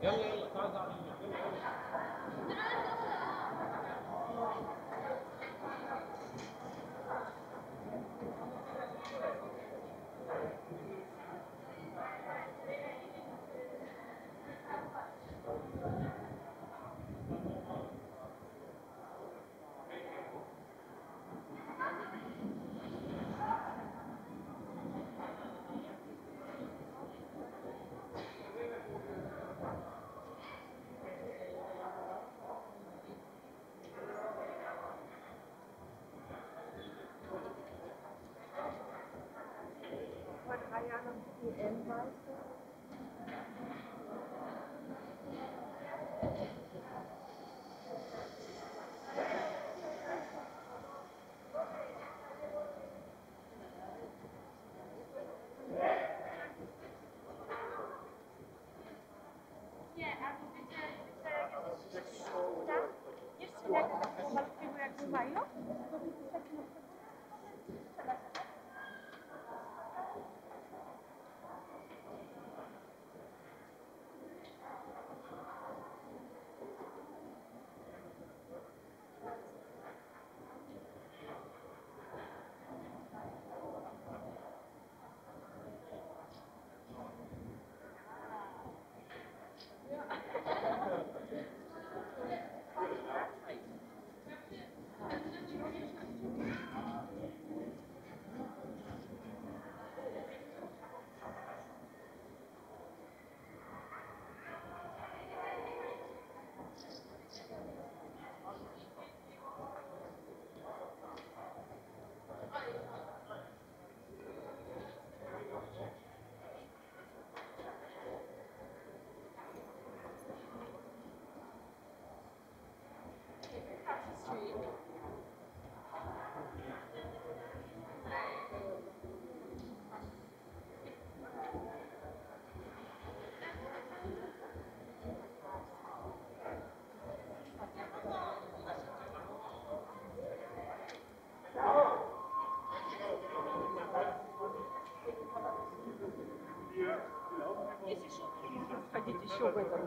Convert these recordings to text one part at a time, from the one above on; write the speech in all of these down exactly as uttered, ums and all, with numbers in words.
Ходить еще в этом.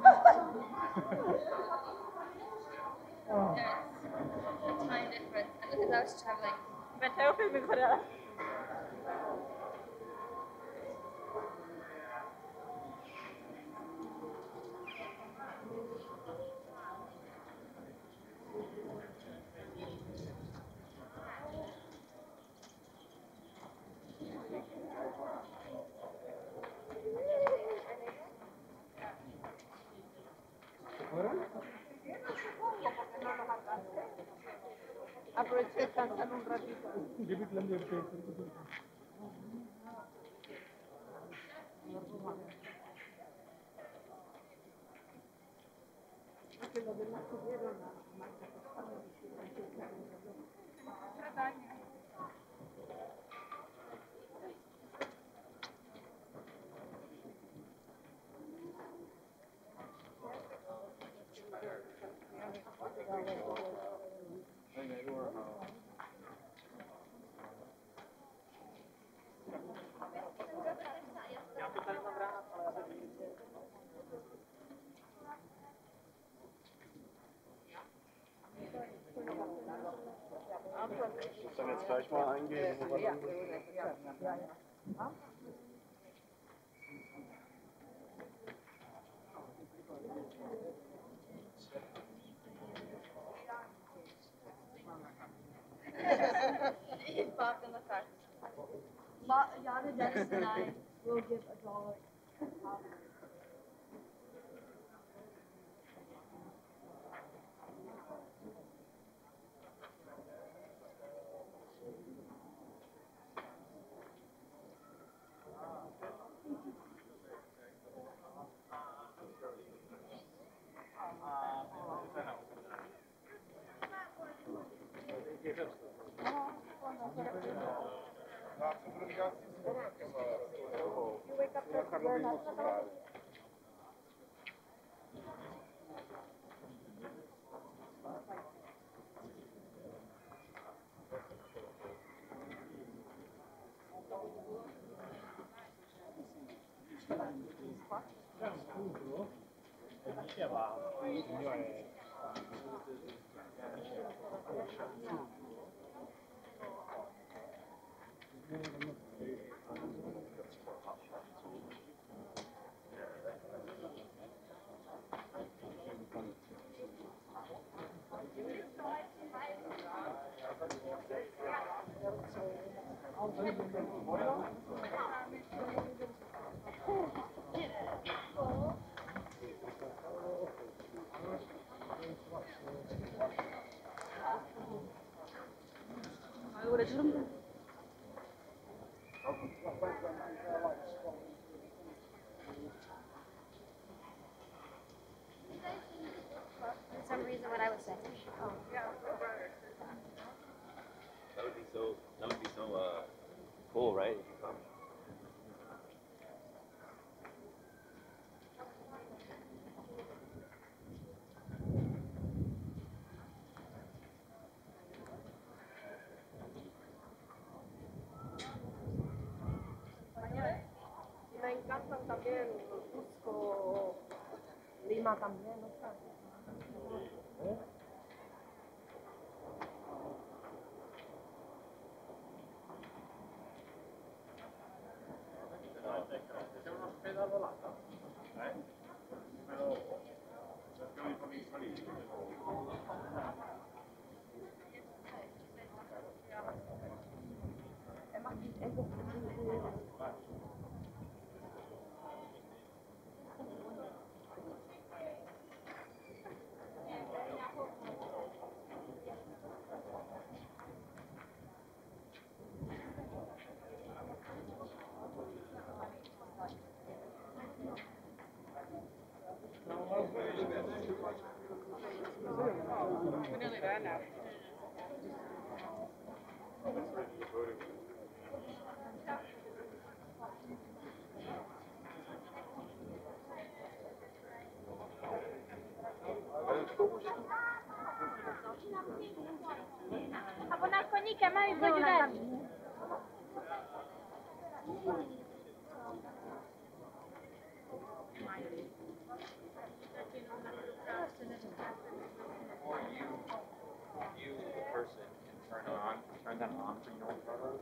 There's a time difference, and because I was traveling. Better open me for that. Aproveché de descansar un ratito. Porque los demás tuvieron la marca Ich muss dann jetzt gleich mal eingehen, wo wir dann sind. He's popped in the car. But Yana, Dennis, and I will give a dollar. 얼굴에 주름 좀. For some reason, what I was saying. That would be so. That would be so uh, cool, right? If you come. Me encantan también Cusco, Lima también, ¿no? We're nearly there now. Ako na konika, mami, chodź dalej. Or you, you, the person, can turn on, turn them on for your photos.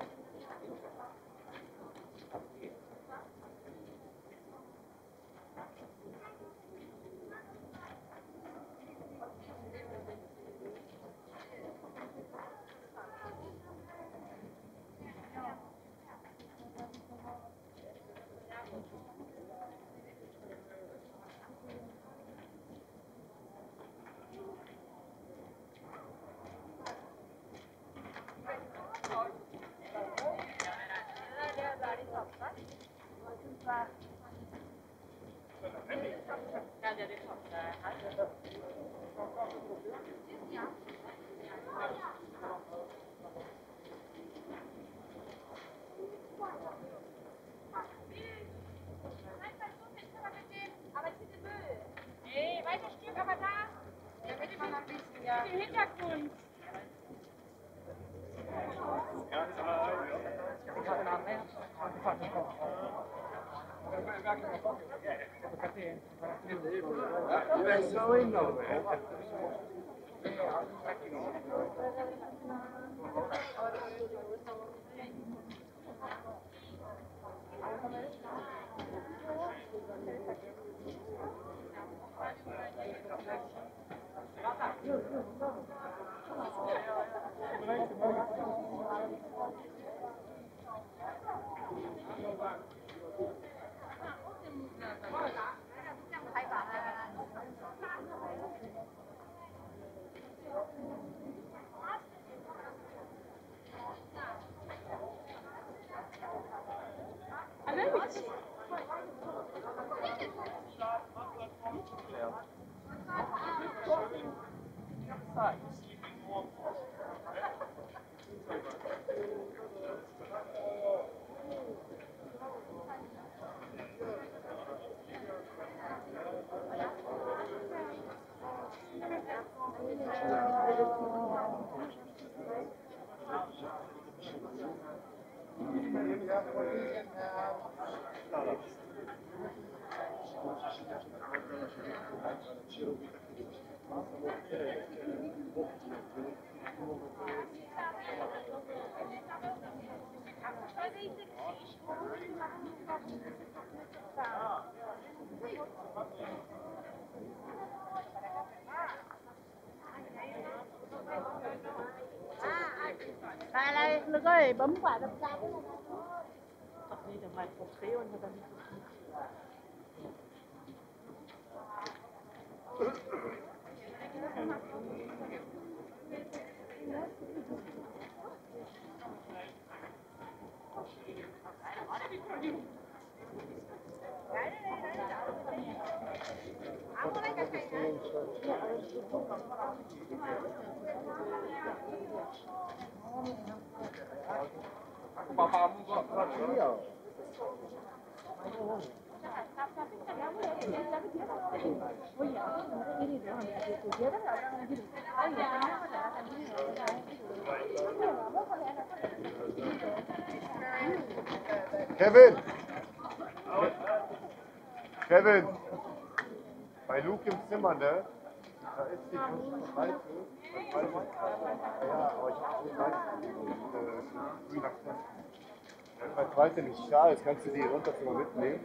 Ey, weiter Stück, aber da. Ja, mit dem mit dem Hintergrund. Đây đây, Lực ơi, bấm quả đập ra với đi được mày một xíu anh ta. Bapamu kok. Iya. Oh iya, ini dong gitu. Dia kan orang lagi. Oh iya, Kevin! Kevin! Bei Luke im Zimmer, ne? Da ist die fünfte Seite. Ja, aber ich habe die Seite früh nach Bei zweite nicht da ist, kannst du die Runterzimmer mitnehmen.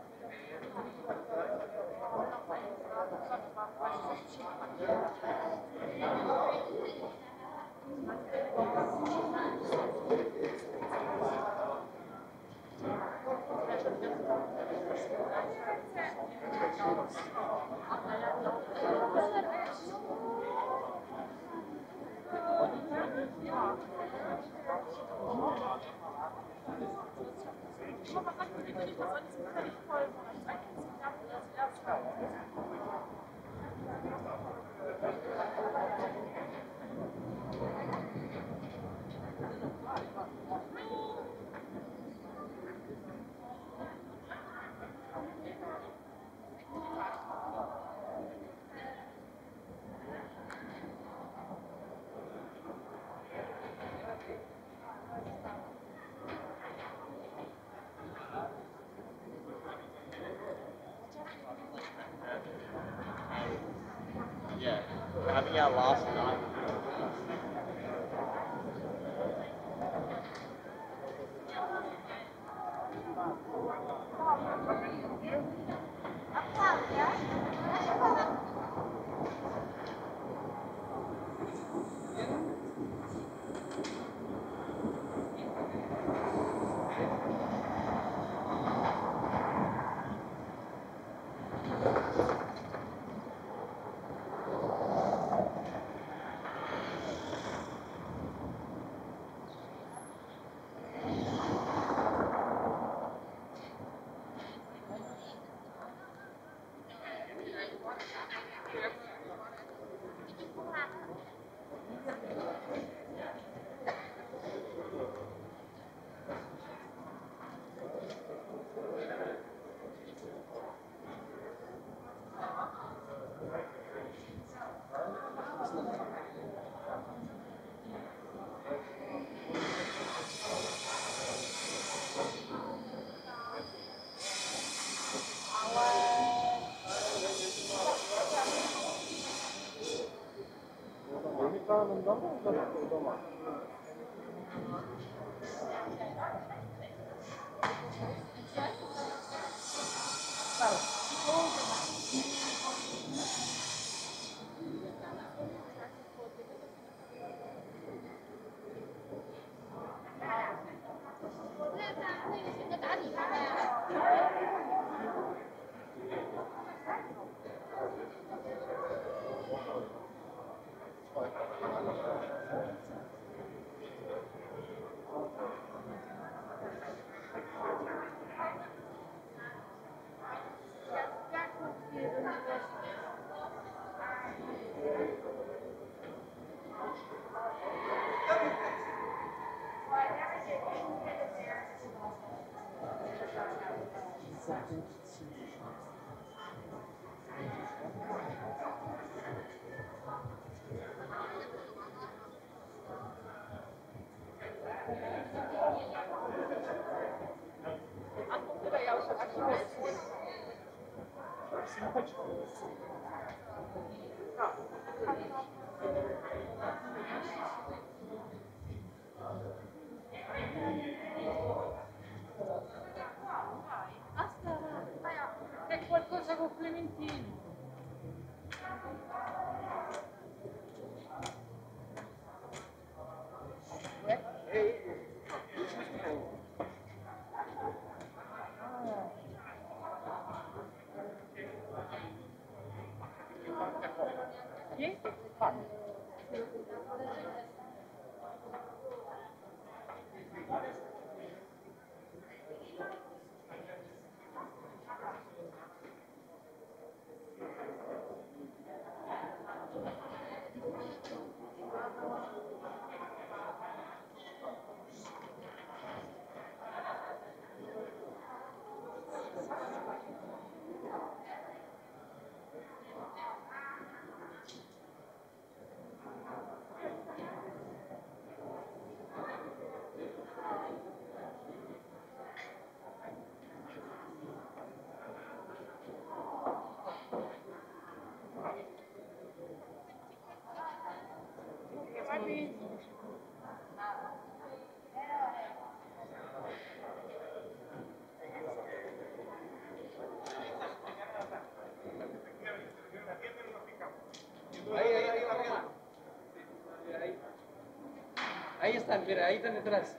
Yeah, having got lost and not. È qualcosa con Clementino. Chi? Ahí, ahí, ahí, arriba. Ahí. Ahí están, mira, ahí están detrás.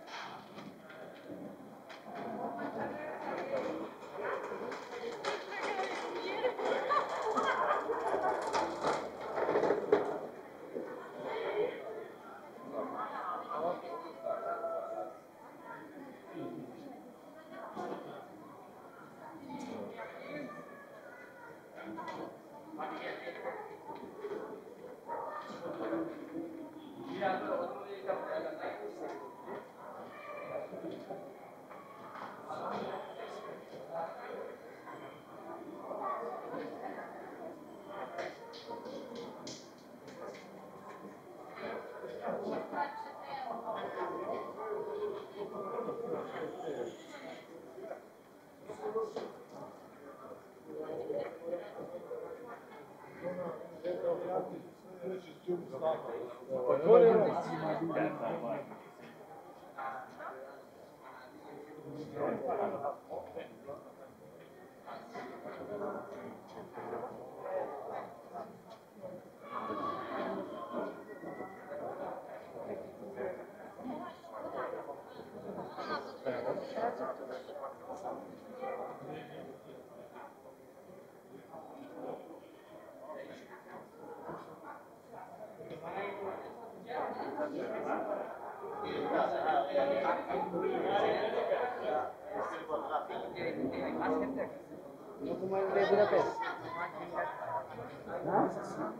No como el de Budapest. ¿No?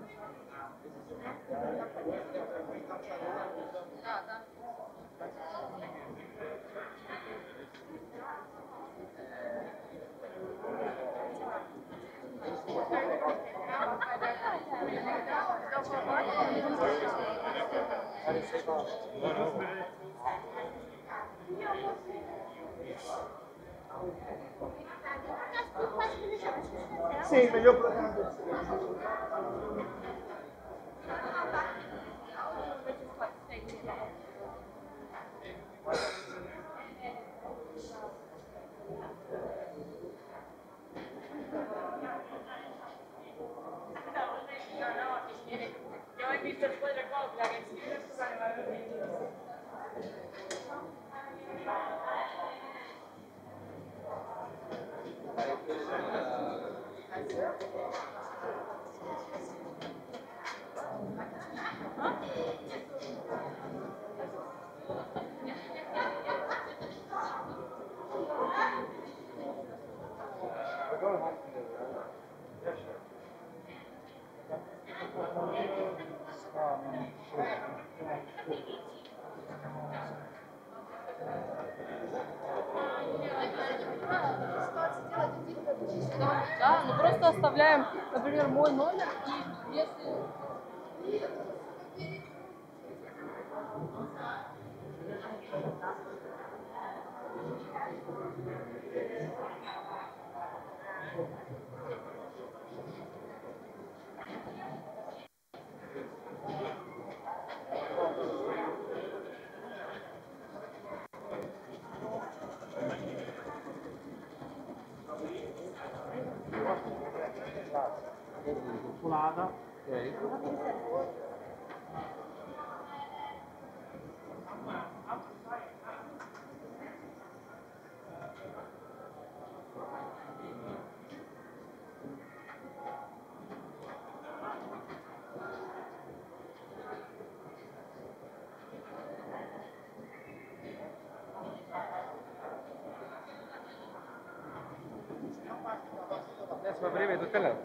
Sì, meglio. Да, ну просто оставляем, например, мой номер, и если... Okay. Adesso va breve tutta là.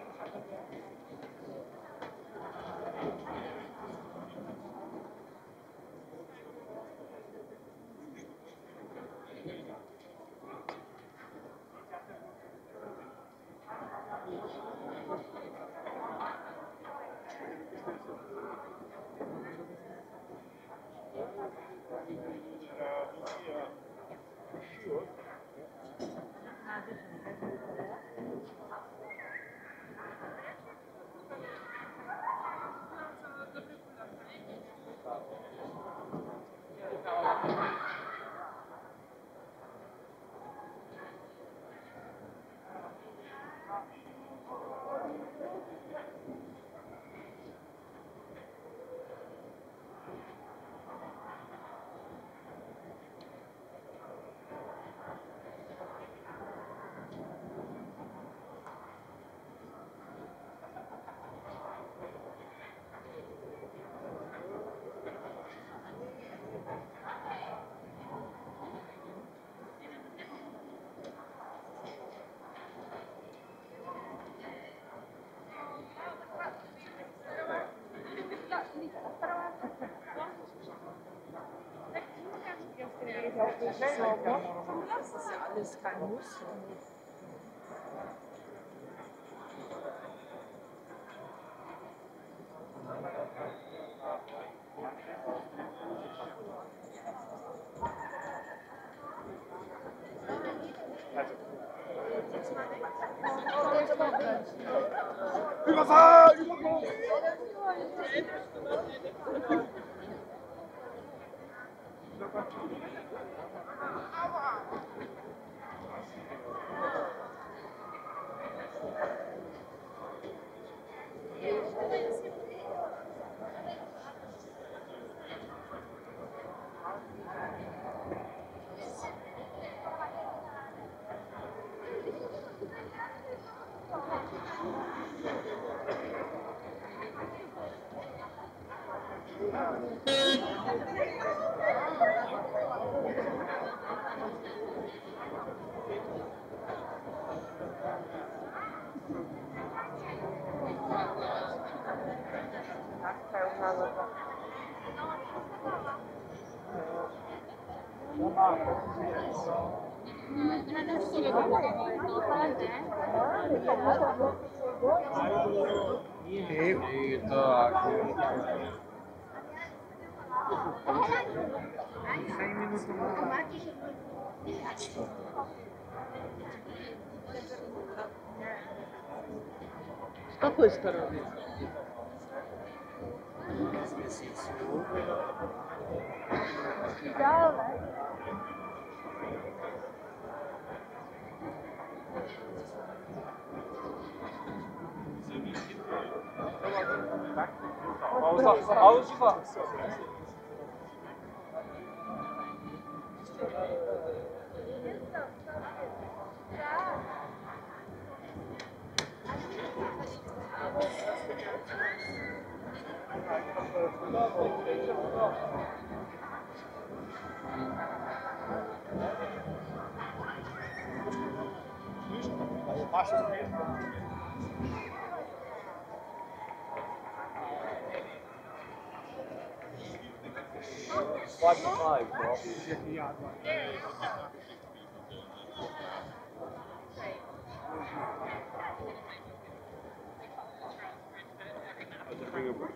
Das ist ja alles kein Muss. Überfall! Überfall! Gitu aku. Что той стороны? Pausa, pausa. Five to five, bro. That's a fingerprint.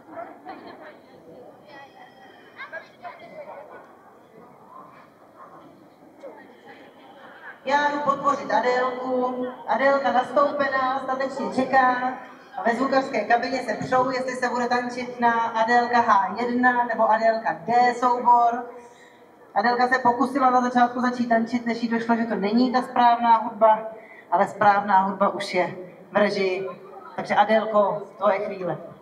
Já jdu podpořit Adélku. Adélka nastoupená, statečně čeká. A ve zvukařské kabině se přou, jestli se bude tančit na Adélka H jedna nebo Adélka D soubor. Adélka se pokusila na začátku začít tančit, než jí došlo, že to není ta správná hudba, ale správná hudba už je v režii. Takže Adélko, tvoje chvíle.